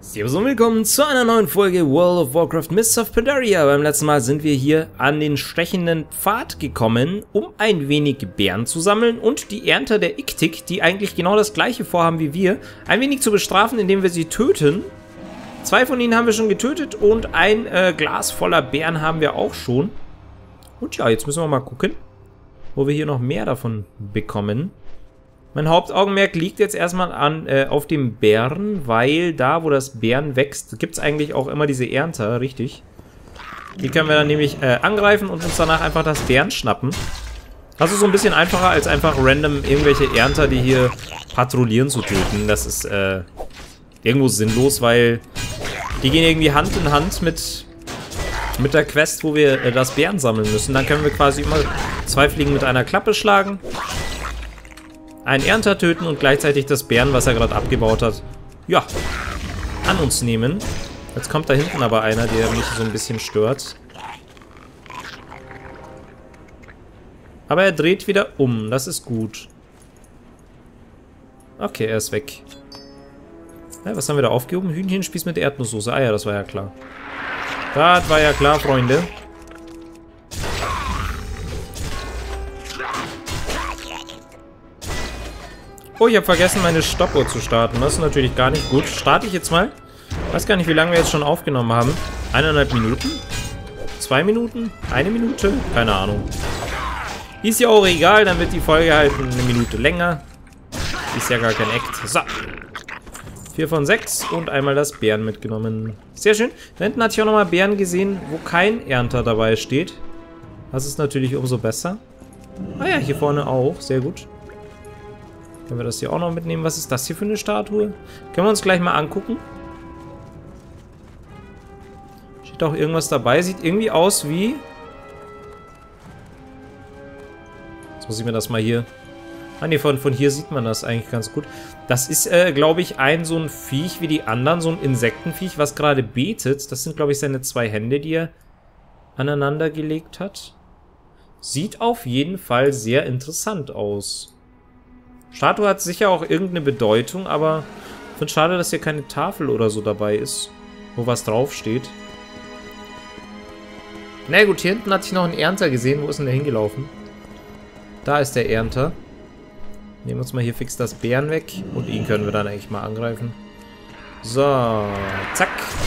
Servus und willkommen zu einer neuen Folge World of Warcraft Mists of Pandaria. Beim letzten Mal sind wir hier an den stechenden Pfad gekommen, um ein wenig Beeren zu sammeln und die Ernter der Iktik, die eigentlich genau das gleiche vorhaben wie wir, ein wenig zu bestrafen, indem wir sie töten. 2 von ihnen haben wir schon getötet und ein Glas voller Beeren haben wir auch schon. Und ja, jetzt müssen wir mal gucken, wo wir hier noch mehr davon bekommen. Mein Hauptaugenmerk liegt jetzt erstmal auf dem Bären, weil da, wo das Bären wächst, gibt es eigentlich auch immer diese Ernter, richtig. Die können wir dann nämlich angreifen und uns danach einfach das Bären schnappen. Das ist so ein bisschen einfacher, als einfach random irgendwelche Ernter, die hier patrouillieren, zu töten. Das ist irgendwo sinnlos, weil die gehen irgendwie Hand in Hand mit der Quest, wo wir das Bären sammeln müssen. Dann können wir quasi immer 2 Fliegen mit einer Klappe schlagen. Einen Ernter töten und gleichzeitig das Bären, was er gerade abgebaut hat, ja, an uns nehmen. Jetzt kommt da hinten aber einer, der mich so ein bisschen stört. Aber er dreht wieder um, das ist gut. Okay, er ist weg. Ja, was haben wir da aufgehoben? Hühnchenspieß mit Erdnusssoße. Ah ja, das war ja klar. Das war ja klar, Freunde. Oh, ich habe vergessen, meine Stoppuhr zu starten. Das ist natürlich gar nicht gut. Starte ich jetzt mal. Ich weiß gar nicht, wie lange wir jetzt schon aufgenommen haben. 1,5 Minuten? 2 Minuten? 1 Minute? Keine Ahnung. Ist ja auch egal, dann wird die Folge halt 1 Minute länger. Ist ja gar kein Act. So. 4 von 6 und einmal das Bären mitgenommen. Sehr schön. Da hinten hatte ich auch nochmal Bären gesehen, wo kein Ernter dabei steht. Das ist natürlich umso besser. Ah ja, hier vorne auch. Sehr gut. Können wir das hier auch noch mitnehmen? Was ist das hier für eine Statue? Können wir uns gleich mal angucken. Steht auch irgendwas dabei. Sieht irgendwie aus wie... Jetzt muss ich mir das mal hier... Ah ne, von hier sieht man das eigentlich ganz gut. Das ist, glaube ich, so ein Viech wie die anderen. So ein Insektenviech, was gerade betet. Das sind, glaube ich, seine 2 Hände, die er aneinander gelegt hat. Sieht auf jeden Fall sehr interessant aus. Statue hat sicher auch irgendeine Bedeutung, aber ich finde es schade, dass hier keine Tafel oder so dabei ist, wo was draufsteht. Na gut, hier hinten hatte ich noch einen Ernter gesehen. Wo ist denn der hingelaufen? Da ist der Ernter. Nehmen wir uns mal hier fix das Bären weg und ihn können wir dann eigentlich mal angreifen. So, zack.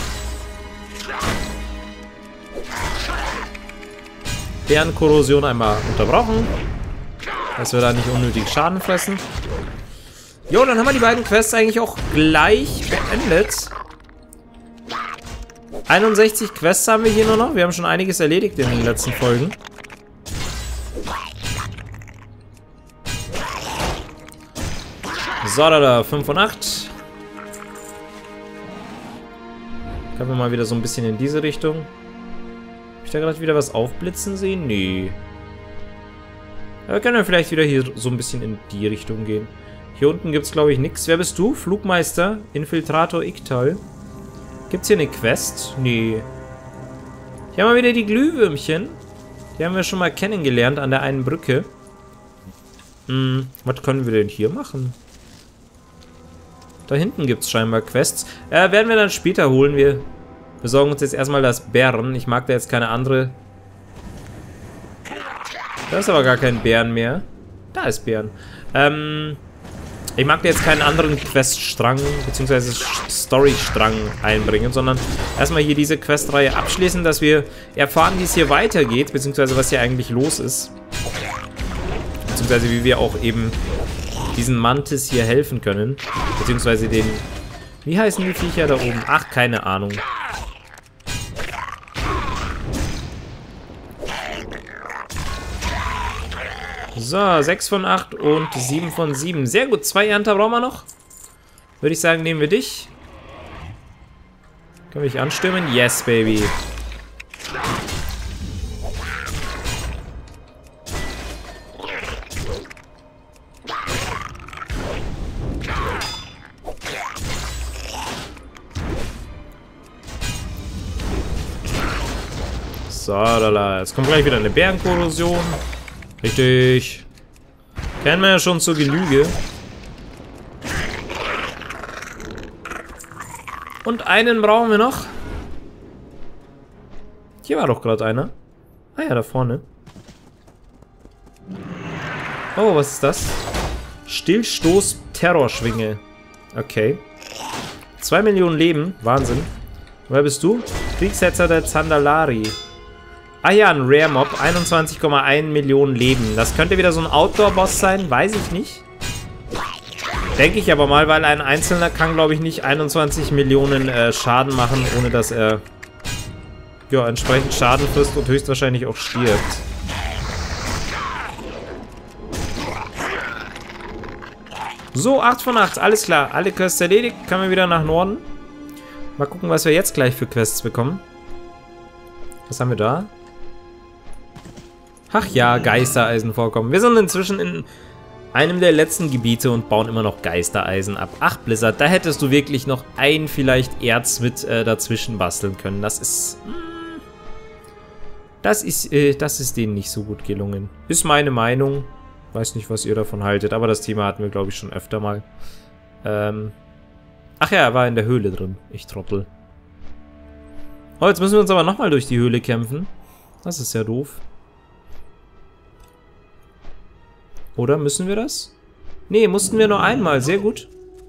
Bärenkorrosion einmal unterbrochen. Dass wir da nicht unnötig Schaden fressen. Jo, dann haben wir die beiden Quests eigentlich auch gleich beendet. 61 Quests haben wir hier nur noch. Wir haben schon einiges erledigt in den letzten Folgen. So, da, 5 von 8. Können wir mal wieder so ein bisschen in diese Richtung. Habe ich da gerade wieder was aufblitzen sehen? Nee. Aber können wir vielleicht wieder hier so ein bisschen in die Richtung gehen. Hier unten gibt es, glaube ich, nichts. Wer bist du? Flugmeister, Infiltrator Iktal. Gibt es hier eine Quest? Nee. Hier haben wir wieder die Glühwürmchen. Die haben wir schon mal kennengelernt an der einen Brücke. Was können wir denn hier machen? Da hinten gibt es scheinbar Quests. Werden wir dann später holen. Wir besorgen uns jetzt erstmal das Bären. Ich mag da jetzt keine andere... Da ist aber gar kein Bären mehr. Da ist Bären. Ich mag da jetzt keinen anderen Queststrang bzw. Storystrang einbringen, sondern erstmal hier diese Questreihe abschließen, dass wir erfahren, wie es hier weitergeht, beziehungsweise was hier eigentlich los ist. Beziehungsweise wie wir auch eben diesen Mantis hier helfen können. Beziehungsweise den... Wie heißen die Viecher da oben? Ach, keine Ahnung. So, 6 von 8 und 7 von 7. Sehr gut, 2 Ernter brauchen wir noch. Würde ich sagen, nehmen wir dich. Können wir dich anstürmen? Yes, baby. So, lala. Jetzt kommt gleich wieder eine Bärenkorrosion. Richtig. Kennen wir ja schon zur Genüge. Und einen brauchen wir noch. Hier war doch gerade einer. Ah ja, da vorne. Oh, was ist das? Stillstoß Terrorschwinge. Okay. 2 Millionen Leben. Wahnsinn. Wer bist du? Kriegshetzer der Zandalari. Ah ja, ein Rare Mob. 21,1 Millionen Leben. Das könnte wieder so ein Outdoor-Boss sein. Weiß ich nicht. Denke ich aber mal, weil ein Einzelner kann, glaube ich, nicht 21 Millionen Schaden machen, ohne dass er ja, entsprechend Schaden frisst und höchstwahrscheinlich auch stirbt. So, 8 von 8, alles klar. Alle Quests erledigt, können wir wieder nach Norden. Mal gucken, was wir jetzt gleich für Quests bekommen. Was haben wir da? Ach ja, Geistereisen vorkommen. Wir sind inzwischen in einem der letzten Gebiete und bauen immer noch Geistereisen ab. Ach, Blizzard, da hättest du wirklich noch ein vielleicht Erz mit dazwischen basteln können. Das ist denen nicht so gut gelungen. Ist meine Meinung. Weiß nicht, was ihr davon haltet, aber das Thema hatten wir, glaube ich, schon öfter mal. Ach ja, er war in der Höhle drin. Ich Trottel. Oh, jetzt müssen wir uns aber nochmal durch die Höhle kämpfen. Das ist ja doof. Oder müssen wir das? Nee, mussten wir nur einmal. Sehr gut.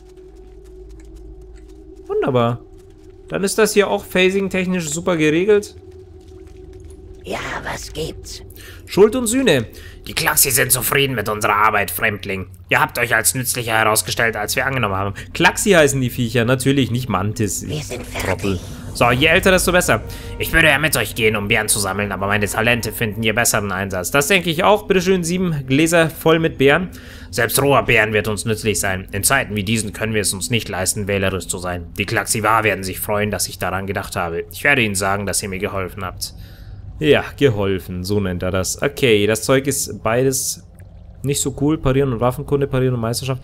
Wunderbar. Dann ist das hier auch phasing-technisch super geregelt. Ja, was gibt's? Schuld und Sühne. Die Klaxi sind zufrieden mit unserer Arbeit, Fremdling. Ihr habt euch als nützlicher herausgestellt, als wir angenommen haben. Klaxi heißen die Viecher, natürlich nicht Mantis. Wir sind fertig. So, je älter, desto besser. Ich würde ja mit euch gehen, um Beeren zu sammeln, aber meine Talente finden hier besseren Einsatz. Das denke ich auch. Bitteschön, 7 Gläser voll mit Beeren. Selbst roher Beeren wird uns nützlich sein. In Zeiten wie diesen können wir es uns nicht leisten, wählerisch zu sein. Die Klaxivar werden sich freuen, dass ich daran gedacht habe. Ich werde ihnen sagen, dass ihr mir geholfen habt. Ja, geholfen, so nennt er das. Okay, das Zeug ist beides nicht so cool. Parieren und Waffenkunde, Parieren und Meisterschaft.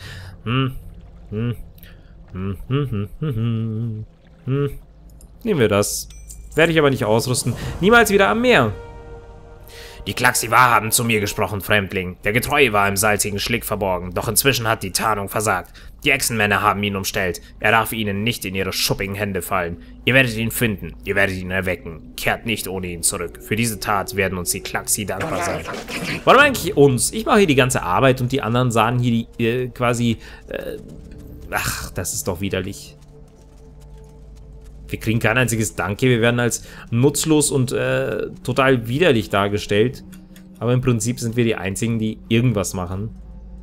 Nehmen wir das. Werde ich aber nicht ausrüsten. Niemals wieder am Meer. Die Klaxivar haben zu mir gesprochen, Fremdling. Der Getreue war im salzigen Schlick verborgen, doch inzwischen hat die Tarnung versagt. Die Echsenmänner haben ihn umstellt. Er darf ihnen nicht in ihre schuppigen Hände fallen. Ihr werdet ihn finden, ihr werdet ihn erwecken. Kehrt nicht ohne ihn zurück. Für diese Tat werden uns die Klaxi dankbar sein. Warum eigentlich uns? Ich mache hier die ganze Arbeit und die anderen sahen hier die ach, das ist doch widerlich. Wir kriegen kein einziges Danke, wir werden als nutzlos und total widerlich dargestellt. Aber im Prinzip sind wir die Einzigen, die irgendwas machen.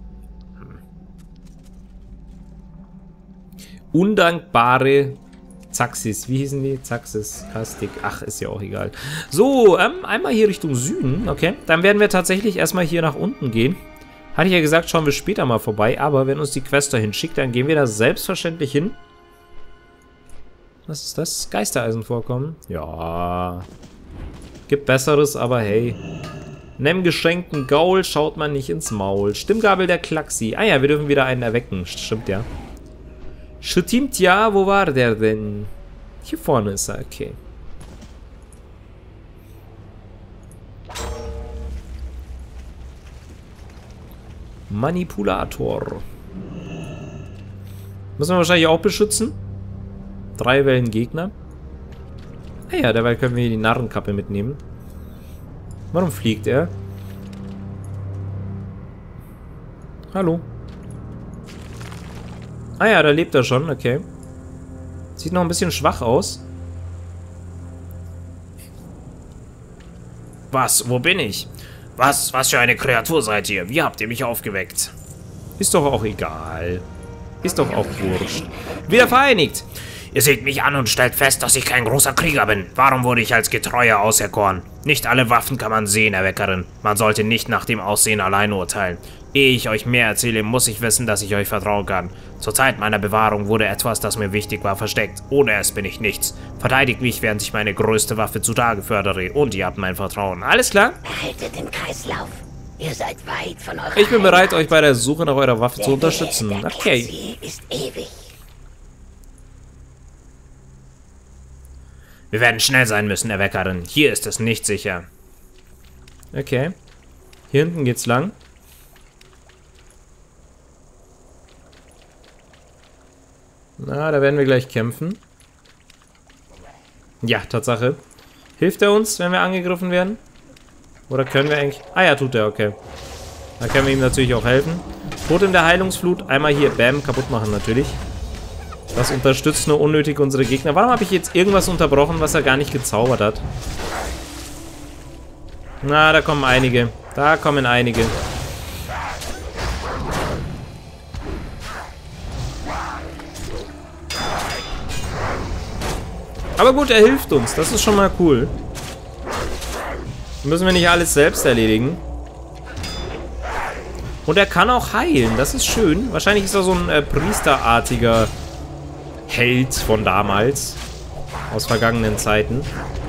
Undankbare Zaxis. Wie hießen die? Zaxis, Kastik. Ach, ist ja auch egal. So, einmal hier Richtung Süden. Okay, dann werden wir tatsächlich erstmal hier nach unten gehen. Hatte ich ja gesagt, schauen wir später mal vorbei. Aber wenn uns die Quest dahin schickt, dann gehen wir da selbstverständlich hin. Was ist das? Geistereisen vorkommen? Ja. Gibt Besseres, aber hey. Nem geschenkten Gaul schaut man nicht ins Maul. Stimmgabel der Klaxi. Ah ja, wir dürfen wieder einen erwecken. Stimmt ja. Stimmt ja, wo war der denn? Hier vorne ist er, okay. Manipulator. Müssen wir wahrscheinlich auch beschützen. 3 Wellen Gegner. Ah ja, dabei können wir hier die Narrenkappe mitnehmen. Warum fliegt er? Hallo. Ah ja, da lebt er schon, okay. Sieht noch ein bisschen schwach aus. Was? Wo bin ich? Was für eine Kreatur seid ihr? Wie habt ihr mich aufgeweckt? Ist doch auch egal. Ist doch auch wurscht. Wieder vereinigt. Ihr seht mich an und stellt fest, dass ich kein großer Krieger bin. Warum wurde ich als Getreuer auserkoren? Nicht alle Waffen kann man sehen, Erweckerin. Man sollte nicht nach dem Aussehen allein urteilen. Ehe ich euch mehr erzähle, muss ich wissen, dass ich euch vertrauen kann. Zur Zeit meiner Bewahrung wurde etwas, das mir wichtig war, versteckt. Ohne es bin ich nichts. Verteidigt mich, während ich meine größte Waffe zutage fördere. Und ihr habt mein Vertrauen. Alles klar? Erhaltet den Kreislauf. Ihr seid weit von eurer Ich bin bereit, Heimat. euch bei der Suche nach eurer Waffe zu unterstützen. Der Okay. Klaxi ist ewig. Wir werden schnell sein müssen, Erweckerin. Hier ist es nicht sicher. Okay. Hier hinten geht's lang. Na, da werden wir gleich kämpfen. Ja, Tatsache. Hilft er uns, wenn wir angegriffen werden? Oder können wir eigentlich... Ah ja, tut er, okay. Da können wir ihm natürlich auch helfen. Totem der Heilungsflut. Einmal hier, bam, kaputt machen natürlich. Das unterstützt nur unnötig unsere Gegner. Warum habe ich jetzt irgendwas unterbrochen, was er gar nicht gezaubert hat? Na, da kommen einige. Da kommen einige. Aber gut, er hilft uns. Das ist schon mal cool. Müssen wir nicht alles selbst erledigen. Und er kann auch heilen. Das ist schön. Wahrscheinlich ist er so ein priesterartiger Held von damals. Aus vergangenen Zeiten.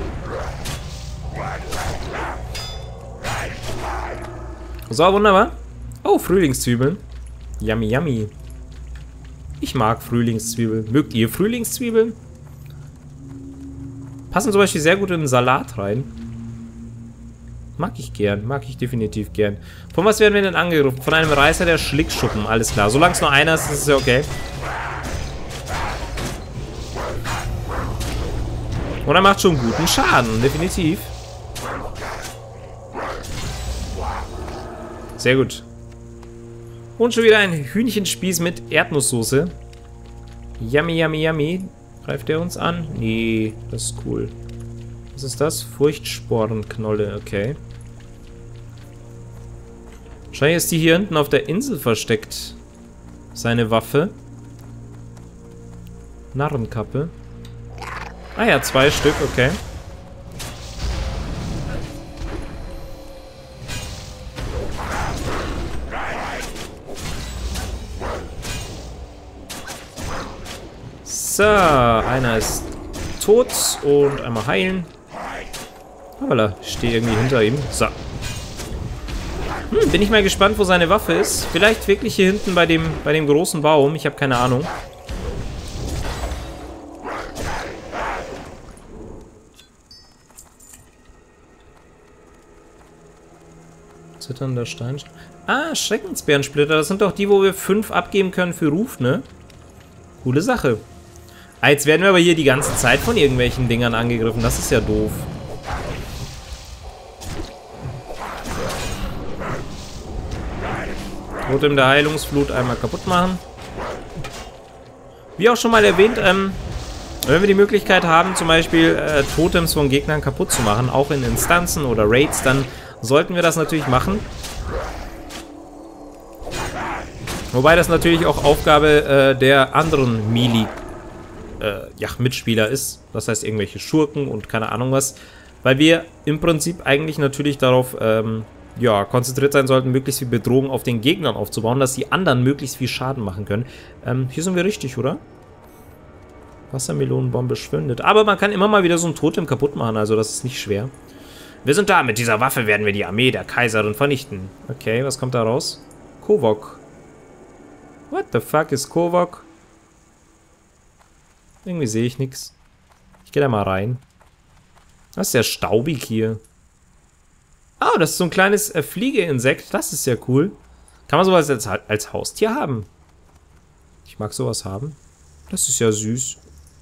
So, wunderbar. Oh, Frühlingszwiebeln. Yummy, yummy. Ich mag Frühlingszwiebeln. Mögt ihr Frühlingszwiebeln? Passen zum Beispiel sehr gut in den Salat rein. Mag ich gern. Mag ich definitiv gern. Von was werden wir denn angegriffen? Von einem Reißer der Schlickschuppen. Alles klar. Solange es nur einer ist, ist es ja okay. Und er macht schon guten Schaden. Definitiv. Sehr gut. Und schon wieder ein Hühnchenspieß mit Erdnusssoße. Yummy, yummy, yummy. Greift er uns an? Nee, das ist cool. Was ist das? Furchtsporenknolle, okay. Wahrscheinlich ist die hier hinten auf der Insel versteckt. Seine Waffe. Narrenkappe. Ah ja, 2 Stück, okay. So, einer ist tot und einmal heilen. Aber ich stehe irgendwie hinter ihm. So. Bin ich mal gespannt, wo seine Waffe ist. Vielleicht wirklich hier hinten bei dem großen Baum. Ich habe keine Ahnung. Zitternder Stein. Ah, Schreckensbärensplitter. Das sind doch die, wo wir 5 abgeben können für Ruf, ne? Coole Sache. Ah, jetzt werden wir aber hier die ganze Zeit von irgendwelchen Dingern angegriffen. Das ist ja doof. Totem der Heilungsflut einmal kaputt machen. Wie auch schon mal erwähnt, wenn wir die Möglichkeit haben, zum Beispiel Totems von Gegnern kaputt zu machen, auch in Instanzen oder Raids, dann sollten wir das natürlich machen. Wobei das natürlich auch Aufgabe der anderen Melee Mitspieler ist. Das heißt irgendwelche Schurken und keine Ahnung was. Weil wir im Prinzip eigentlich natürlich darauf konzentriert sein sollten, möglichst viel Bedrohung auf den Gegnern aufzubauen, dass die anderen möglichst viel Schaden machen können. Hier sind wir richtig, oder? Wassermelonenbombe schwindet. Aber man kann immer mal wieder so ein Totem kaputt machen, also das ist nicht schwer. Wir sind da. Mit dieser Waffe werden wir die Armee der Kaiserin vernichten. Okay, was kommt da raus? Kovok. What the fuck ist Kovok? Irgendwie sehe ich nichts. Ich gehe da mal rein. Das ist ja staubig hier. Oh, das ist so ein kleines Fliegeinsekt. Das ist ja cool. Kann man sowas als Haustier haben? Ich mag sowas haben. Das ist ja süß.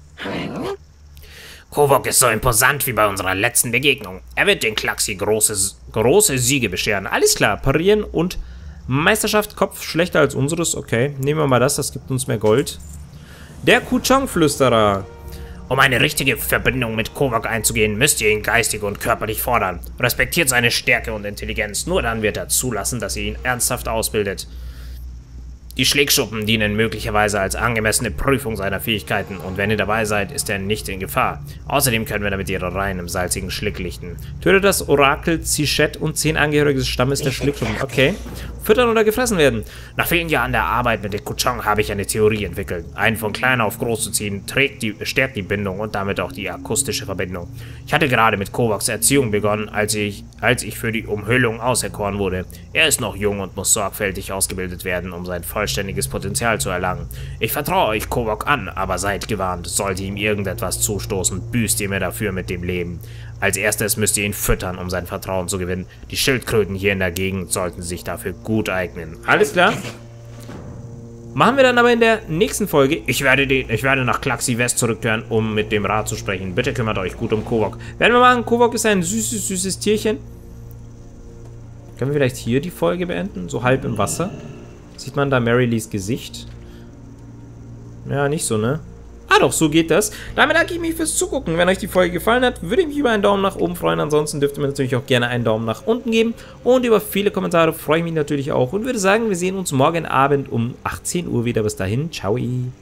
Kovok ist so imposant wie bei unserer letzten Begegnung. Er wird den Klaxi große Siege bescheren. Alles klar, parieren und Meisterschaft Kopf schlechter als unseres. Okay, nehmen wir mal das gibt uns mehr Gold. Der Kuchong-Flüsterer. Um eine richtige Verbindung mit Kovok einzugehen, müsst ihr ihn geistig und körperlich fordern. Respektiert seine Stärke und Intelligenz, nur dann wird er zulassen, dass ihr ihn ernsthaft ausbildet. Die Schlägschuppen dienen möglicherweise als angemessene Prüfung seiner Fähigkeiten und wenn ihr dabei seid, ist er nicht in Gefahr. Außerdem können wir damit ihre Reihen im salzigen Schlick lichten. Tötet das Orakel Zichet und 10 Angehörige des Stammes der Schlickschuppen. Okay. Füttern oder gefressen werden. Nach vielen Jahren der Arbeit mit den Kuchong habe ich eine Theorie entwickelt. Einen von klein auf groß zu ziehen, stärkt die Bindung und damit auch die akustische Verbindung. Ich hatte gerade mit Kovoks Erziehung begonnen, als ich für die Umhüllung auserkoren wurde. Er ist noch jung und muss sorgfältig ausgebildet werden, um sein vollständiges Potenzial zu erlangen. Ich vertraue euch Kovok an, aber seid gewarnt, sollte ihm irgendetwas zustoßen, büßt ihr mir dafür mit dem Leben. Als erstes müsst ihr ihn füttern, um sein Vertrauen zu gewinnen. Die Schildkröten hier in der Gegend sollten sich dafür gut eignen. Alles klar. Machen wir dann aber in der nächsten Folge. Ich werde nach Klaxi West zurückkehren, um mit dem Rat zu sprechen. Bitte kümmert euch gut um Kovok. Werden wir machen. Kovok ist ein süßes Tierchen. Können wir vielleicht hier die Folge beenden? So halb im Wasser. Sieht man da Marilees Gesicht? Ja, nicht so, ne? Ah doch, so geht das. Damit danke ich mich fürs Zugucken. Wenn euch die Folge gefallen hat, würde ich mich über einen Daumen nach oben freuen. Ansonsten dürft ihr mir natürlich auch gerne einen Daumen nach unten geben. Und über viele Kommentare freue ich mich natürlich auch. Und würde sagen, wir sehen uns morgen Abend um 18 Uhr wieder. Bis dahin, ciao.